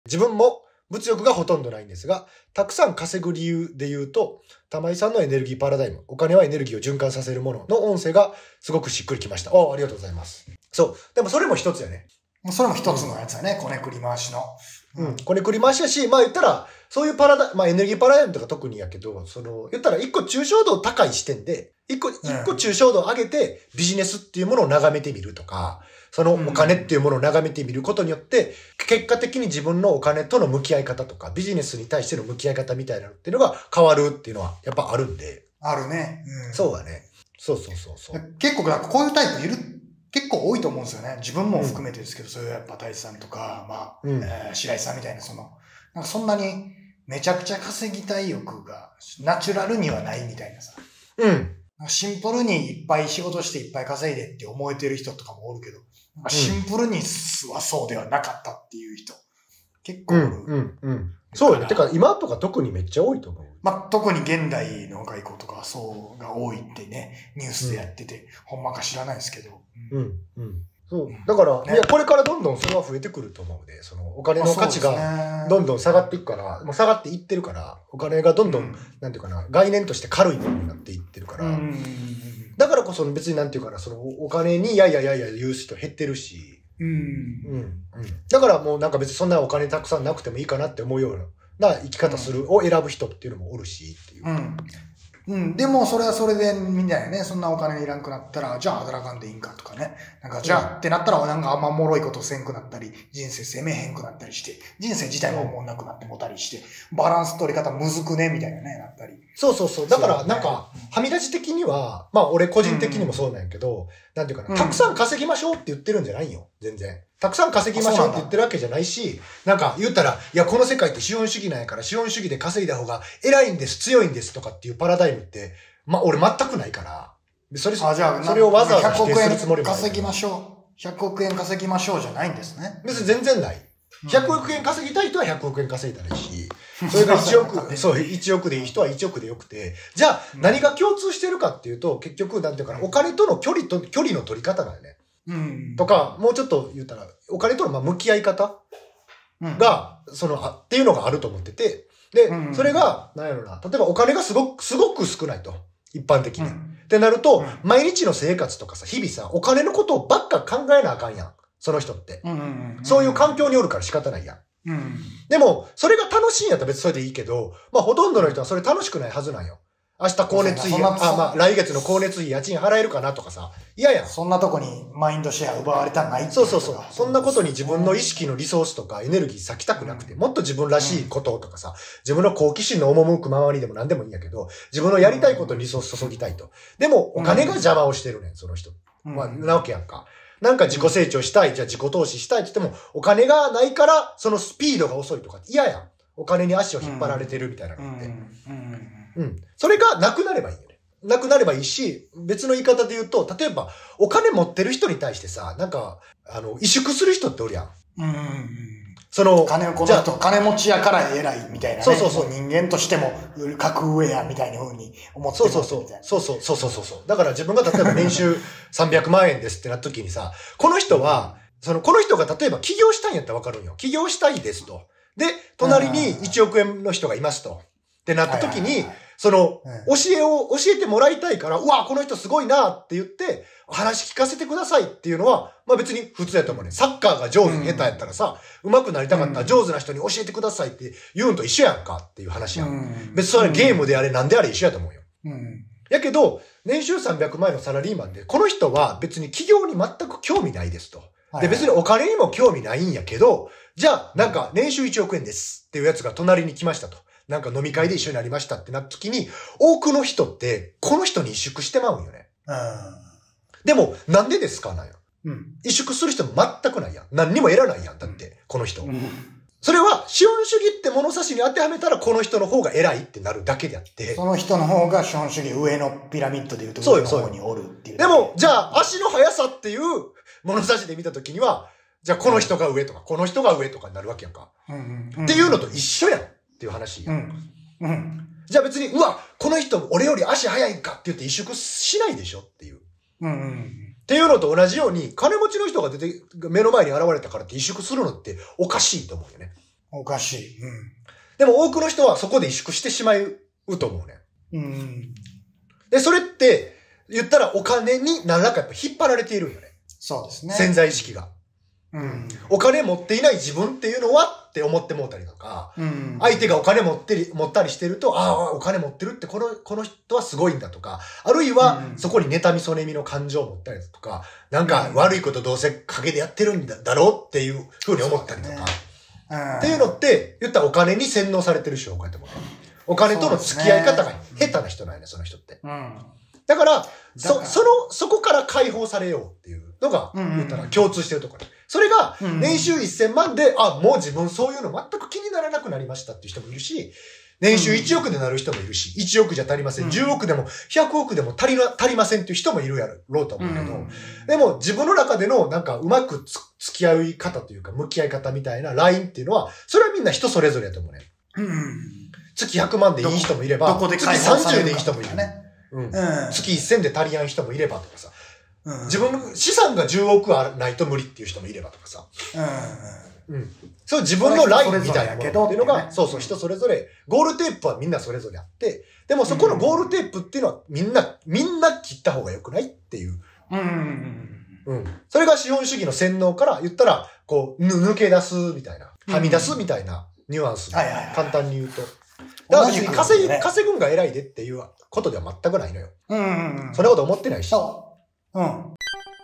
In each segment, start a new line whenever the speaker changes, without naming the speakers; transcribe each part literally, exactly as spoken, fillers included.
自分も物欲がほとんどないんですが、たくさん稼ぐ理由で言うと、玉井さんのエネルギーパラダイム、お金はエネルギーを循環させるものの音声がすごくしっくりきました。ああ、ありがとうございます。そう。でもそれも一つやね。
それも一つのやつやね、こねくり回しの。
うん、こねくり回しやし、まあ言ったら、そういうパラダイム、まあエネルギーパラダイムとか特にやけど、その、言ったら一個抽象度高い視点で、一個、一個抽象度を上げてビジネスっていうものを眺めてみるとか、そのお金っていうものを眺めてみることによって、結果的に自分のお金との向き合い方とか、ビジネスに対しての向き合い方みたいなのっていうのが変わるっていうのはやっぱあるんで。
あるね。
うん、そうだね。そうそうそうそう。
結構、こういうタイプいる、結構多いと思うんですよね。自分も含めてですけど、うん、そういうやっぱ大地さんとか、まあ、うんえー、白井さんみたいな、その、なんかそんなにめちゃくちゃ稼ぎたい欲がナチュラルにはないみたいなさ。
うん。
シンプルにいっぱい仕事していっぱい稼いでって思えてる人とかもおるけど、シンプルにはそうではなかったっていう人、結構おる。
うん、うん、うん。そうよね。てか今とか特にめっちゃ多いと思う。
まあ、特に現代の若い子とかそうが多いってね、ニュースでやってて、うん、ほんまか知らないですけど。
うん、うん。そう。だから、ね、いや、これからどんどんそれは増えてくると思うので、そのお金の価値がどんどん下がっていくから、もう下がっていってるから、お金がどんどん、うん、なんていうかな、概念として軽いものになっていってるから、うん、だからこそ別になんていうかな、そのお金にやいやいやいや言う人減ってるし、うん。うん。うん。だからもうなんか別にそんなお金たくさんなくてもいいかなって思うような生き方する、を選ぶ人っていうのもおるしっていう。
うん。うん。でもそれはそれでみんなやね、そんなお金いらんくなったら、じゃあ働かんでいいんかとかね。なんかじゃあ、うん、ってなったらなんかあんま脆いことせんくなったり、人生責めへんくなったりして、人生自体も思んなくなってもたりして、バランス取り方むずくねみたいなね、なったり。
そうそうそう。だからなんか、はみ出し的には、まあ俺個人的にもそうなんやけど、うん、なんていうかな、たくさん稼ぎましょうって言ってるんじゃないよ、全然。たくさん稼ぎましょうって言ってるわけじゃないし、なんか言ったら、いや、この世界って資本主義なんやから、資本主義で稼いだ方が偉いんです、強いんですとかっていうパラダイムって、まあ、俺全くないから、それ、
あ、じゃあ、
それをわざわざ否定するつもりもない。
ひゃくおくえん稼ぎましょう。ひゃくおくえん稼ぎましょうじゃないんですね。
別に全然ない。ひゃくおくえん稼ぎたい人はひゃくおくえん稼いだらいいし、それがいちおく、そう、いちおくでいい人はいちおくでよくて、じゃあ、何が共通してるかっていうと、結局、なんていうかな、お金との距離と、距離の取り方だよね。うん。とか、もうちょっと言ったら、お金とのまあ向き合い方が、うん、その、あっていうのがあると思ってて、で、うん、それが、なんやろな、例えばお金がすごく、すごく少ないと。一般的に。うん、ってなると、うん、毎日の生活とかさ、日々さ、お金のことばっか考えなあかんやん。その人って。うんうんうんうん、そういう環境におるから仕方ないやん。うん、でも、それが楽しいんやったら別にそれでいいけど、まあほとんどの人はそれ楽しくないはずなんよ。明日光熱費、あ、まあ来月の光熱費家賃払えるかなとかさ、嫌やん。
そんなとこにマインドシェア奪われたないって
そうそうそう。そんなことに自分の意識のリソースとかエネルギー割きたくなくて、もっと自分らしいこととかさ、自分の好奇心の赴くままにでも何でもいいんやけど、自分のやりたいことにリソース注ぎたいと。でも、お金が邪魔をしてるねん、その人。まあ、なわけやんか。なんか自己成長したい、じゃあ自己投資したいって言っても、お金がないから、そのスピードが遅いとか嫌やん。お金に足を引っ張られてるみたいなのって。うん。それがなくなればいいよね。なくなればいいし、別の言い方で言うと、例えば、お金持ってる人に対してさ、なんか、あの、萎縮する人っておるやん。うん。その、
金をこの人、金持ちやから偉いみたいなね。そうそうそう。人間としても、格上やみたいな風に思ってるみたいな。
そうそうそう。そうそうそうそうそう。だから自分が例えば年収さんびゃくまんえんですってなった時にさ、この人は、その、この人が例えば起業したいんやったらわかるんよ。起業したいですと。で、隣にいちおくえんの人がいますと。ってなった時に、その、教えを、教えてもらいたいから、うわ、この人すごいなって言って、話聞かせてくださいっていうのは、まあ別に普通やと思うね。サッカーが上手、下手やったらさ、上手くなりたかったら上手な人に教えてくださいって言うんと一緒やんかっていう話やん。別にそれゲームであれなんであれ一緒やと思うよ。やけど、年収さんびゃくまんえんのサラリーマンで、この人は別に企業に全く興味ないですと。で、別にお金にも興味ないんやけど、じゃあ、なんか年収いちおくえんですっていうやつが隣に来ましたと。なんか飲み会で一緒になりましたってなった時に、多くの人って、この人に萎縮してまうんよね。うん。でも、なんでですかなんよ。うん。萎縮する人も全くないやん。何にも得らないやん。だって、うん、この人。うん。それは、資本主義って物差しに当てはめたら、この人の方が偉いってなるだけであって。
その人の方が資本主義上のピラミッドでいうと上の方におるっていう。
でも、じゃあ、足の速さっていう物差しで見た時には、じゃあ、この人が上とか、この人が上とかになるわけやんか。うんうんうん、っていうのと一緒やん。っていう話や、うんうん、じゃあ別に、うわ、この人俺より足速いんかって言って萎縮しないでしょっていう。うんうん、っていうのと同じように、金持ちの人が出て、目の前に現れたからって萎縮するのっておかしいと思うよね。
おかしい。うん。
でも多くの人はそこで萎縮してしまうと思うね。
うん。
で、それって、言ったらお金に何らかやっぱ引っ張られているんよね。
そうですね。
潜在意識が。
うん。
お金持っていない自分っていうのはって思ってもうたりとか、
うん。
相手がお金持ってり、持ったりしてると、ああ、お金持ってるってこの、この人はすごいんだとか、あるいはそこに妬み嫉みの感情を持ったりとか、なんか悪いことどうせ陰でやってるんだだろうっていうふうに思ったりとか、ねうん、っていうのって、言ったらお金に洗脳されてる人をこうやってもね。お金との付き合い方が下手な人なんやね、その人って。
うん
だから、そ、その、そこから解放されようっていうのが、言ったら共通してるところ。それが、年収せんまんで、あ、もう自分そういうの全く気にならなくなりましたっていう人もいるし、年収いちおくでなる人もいるし、いちおくじゃ足りません。じゅうおくでもひゃくおくでも足りな、足りませんっていう人もいるやろうと思うけど、でも自分の中でのなんかうまく付き合い方というか、向き合い方みたいなラインっていうのは、それはみんな人それぞれやと思うね。月ひゃくまんでいい人もいれば、月さんじゅうでいい人もいるね。うん、月せんで足りやん人もいればとかさ、うん、自分の資産がじゅうおくはないと無理っていう人もいればとかさ、うんうん、そう自分のラインみたいなものっていうのが、そうそう人それぞれ、ゴールテープはみんなそれぞれあって、でもそこのゴールテープっていうのはみんな、みんな切った方が良くないっていう。
うんうん
うん。それが資本主義の洗脳から言ったら、こう、抜け出すみたいな、はみ出すみたいなニュアンス。簡単に言うと。だから別に稼ぎ、稼ぐんが偉いでっていうことでは全くないのよ。
うんうんうん。
そんなこと思ってないし。
そう。うん。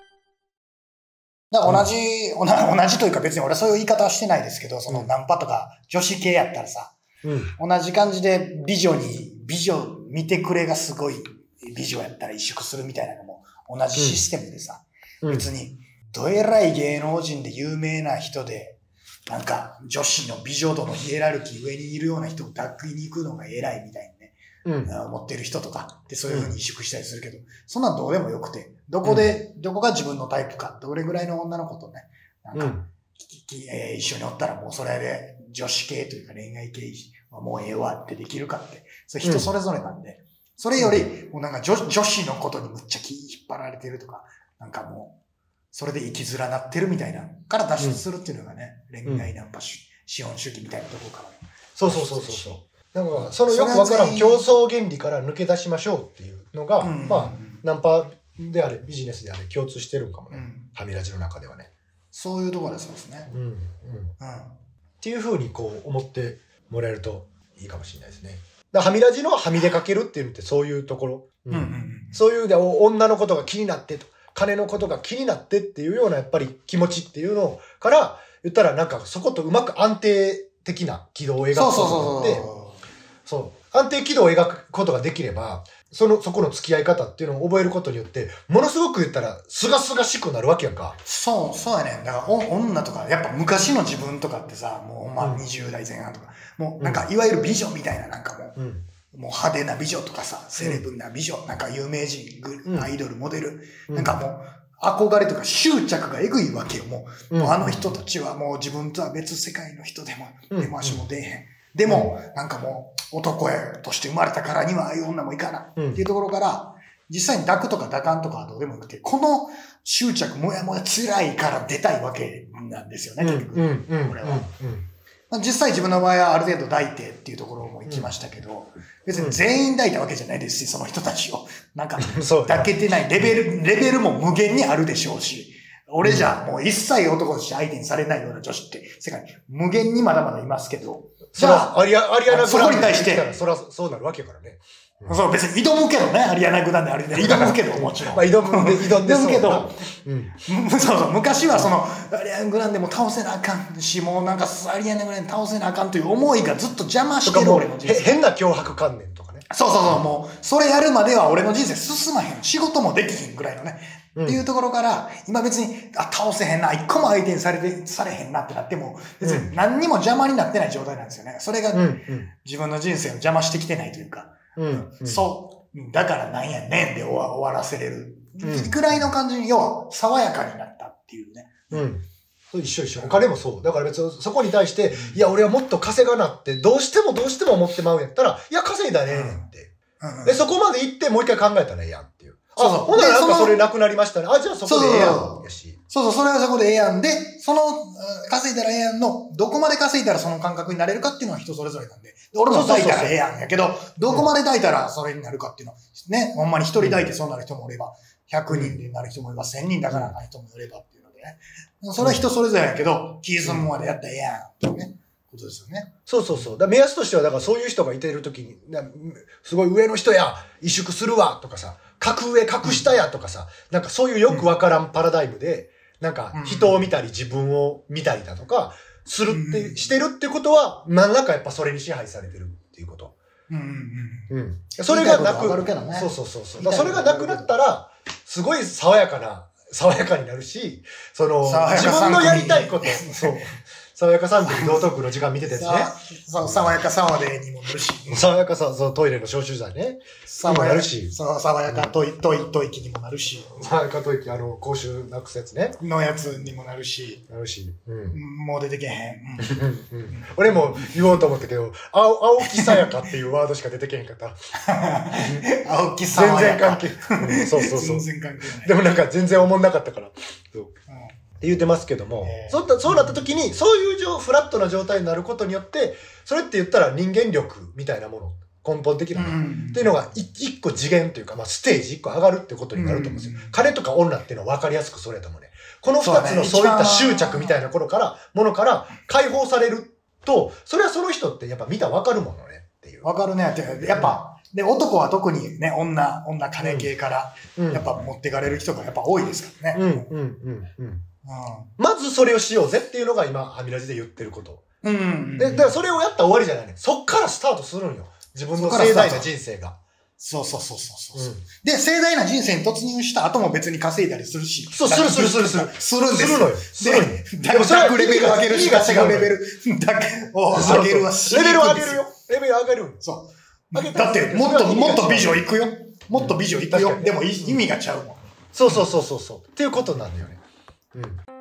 だから同じ、うん、同じというか別に俺はそういう言い方はしてないですけど、そのナンパとか女子系やったらさ、うん、同じ感じで美女に、美女見てくれがすごい美女やったら萎縮するみたいなのも同じシステムでさ、うん、別にどえらい芸能人で有名な人で、なんか、女子の美女度のヒエラルキー上にいるような人を抱きに行くのが偉いみたいにね、うん、思ってる人とかでそういう風に萎縮したりするけど、うん、そんなんどうでもよくて、どこで、うん、どこが自分のタイプか、どれぐらいの女の子とね、なんか、うんえー、一緒におったらもうそれで女子系というか恋愛系はもうええわってできるかって、それ人それぞれなんで、うん、それより、もうなんか 女, 女子のことにむっちゃ気引っ張られてるとか、なんかもう、それで生きづらなってるみたいな、から脱出するっていうのがね、うん、恋愛ナンパ資本主義みたいなところから、ね。
そうそうそうそう。なんか、そのよくわからん競争原理から抜け出しましょうっていうのが、うん、まあ、ナンパであれ、ビジネスであれ、共通してるんかもね。うん、はみ出しの中ではね。
そういうところですですね。
うん。うん。うん。っていうふうにこう思ってもらえるといいかもしれないですね。だはみ出しのはみ出かけるっていうのってそういうところ。うん。うんうん、そういうで女のことが気になってと。金のことが気になってっていうようなやっぱり気持ちっていうのから言ったらなんかそことうまく安定的な軌道を描くことによって、そう安定軌道を描くことができれば、その、そこの付き合い方っていうのを覚えることによって、ものすごく言ったら、すがすがしくなるわけやんか。
そう、そうやねん。だから、お女とか、やっぱ昔の自分とかってさ、もう、まあ、にじゅう代前半とか、うん、もう、なんか、いわゆる美女みたいな、なんかもう、うんもう派手な美女とかさ、セレブな美女、うん、なんか有名人、うん、アイドル、モデル、うん、なんかもう、憧れとか執着がえぐいわけよ、もう。うん、もうあの人たちはもう自分とは別世界の人でも、うん、でも足も出えへん。でも、うん、なんかもう、男として生まれたからにはああいう女もいかな、うん、っていうところから、実際に抱くとか抱かんとかはどうでもよくて、この執着、もやもや辛いから出たいわけなんですよね、結局。うんうん、これは。うんうん実際自分の場合はある程度抱いてっていうところも行きましたけど、別に全員抱いたわけじゃないですし、その人たちを。なんか、抱けてないレベル、レベルも無限にあるでしょうし、俺じゃもう一切男として相手にされないような女子って世界に無限にまだまだいますけど、
じゃあ、アリア、アリアナ
グランデそこに対して、
そらそうなるわけやからね。
そう、別に挑むけどね、アリアナグランデあれで挑むけど、もちろん。
まあ、挑むんで、挑んでそう
けど、うん、そうそう、昔はその、アリアナグランデも倒せなあかんし、もうなんか、アリアナグランデ倒せなあかんという思いがずっと邪魔してる俺の人生。
変な脅迫観念とかね。
そうそうそう、もう、それやるまでは俺の人生進まへん。仕事もできひんぐらいのね。うん、っていうところから、今別に、あ、倒せへんな、一個も相手にされて、されへんなってなっても、別に何にも邪魔になってない状態なんですよね。それが、自分の人生を邪魔してきてないというか、うんうん、そう。だからなんやねんで終わ、終わらせれる。ぐらいの感じに、要は、爽やかになったっていうね。
うん。一緒一緒。お金もそう。だから別にそこに対して、いや、俺はもっと稼がなって、どうしてもどうしても思ってまうんやったら、いや、稼いだらええねんって。うんうん、で、そこまで行ってもう一回考えたらええやんっていう。あ、そうそうほんならなんかそれなくなりましたね。あ、じゃあそこでええやん。やし。
そうそう、それはそこでええやんで、その、稼いだらええやんの、どこまで稼いだらその感覚になれるかっていうのは人それぞれなんで。で俺も抱いたらええやんやけど、どこまで抱いたらそれになるかっていうのは、ね、ほんまに一人抱いてそうなる人もおれば、ひゃくにんでなる人もいれば、せんにんだからなる人もいればっていうのでね。それは人それぞれやけど、気済むまでやったらええやんっていうね、ことですよね。
そうそうそう。だから目安としては、だからそういう人がいてるときに、すごい上の人や、萎縮するわ、とかさ、格上、格下や、とかさ、なんかそういうよくわからんパラダイムで、なんか人を見たり自分を見たりだとか、するって、してるってことは、何らかやっぱそれに支配されてるっていうこと。
うんうんうん。
うん。それがなく、
ね、
そうそうそうそう。だからそれがなくなったら、すごい爽やかな、爽やかになるし、その、自分のやりたいこと、そう。爽やかさん組道徳の時間見てたやつね。
そう、爽やかさまでにもなるし。
爽やかさ、そう、トイレの消臭剤ね。
爽やか。なるし。そう、爽やかトイ、トイ、トイキにもなるし。
爽やかトイキ、あの、口臭なくすやつね。
のやつにもなるし。
なるし。うん。
もう出てけへん。
うん。俺も言おうと思ったけど、青、青木さやかっていうワードしか出てけへんかった。
青木さやか。
全然関係。そうそうそう。
全然関係ない。
でもなんか全然思んなかったから。そう。って言ってますけども、えー、そう、そうなった時に、そういう状フラットな状態になることによって、それって言ったら人間力みたいなもの、根本的なもの、うん、っていうのが一個次元というか、まあステージ一個上がるってことになると思うんですよ。うん、金とか女っていうのは分かりやすくそれともね。この二つのそういった執着みたいな頃から、ものから解放されると、それはその人ってやっぱ見たら分かるものねっていう。
分かるねって。やっぱ、で、男は特にね、女、女金系から、やっぱ持ってかれる人がやっぱ多いですからね。
うん、うん、うん、うん。うん、まずそれをしようぜっていうのが今、ハミラジで言ってること。
うんうんうん、
で、だからそれをやったら終わりじゃないね。そっからスタートするんよ。自分の盛大な人生が。
そうそうそうそうそう、うん。で、盛大な人生に突入した後も別に稼いだりするし。
そう、するするするする。
するんです
するのよ。するのよ。
でもそれはレベル上げるし、稼ぐレベルだけを上げるわし。
レベル上げるよ。レベル上げる。
そう。だって、もっと、もっと美女行くよ。もっと美女行くよ。でも意味がちゃうもん。
そうそうそうそうそう。っていうことなんだよね。うん。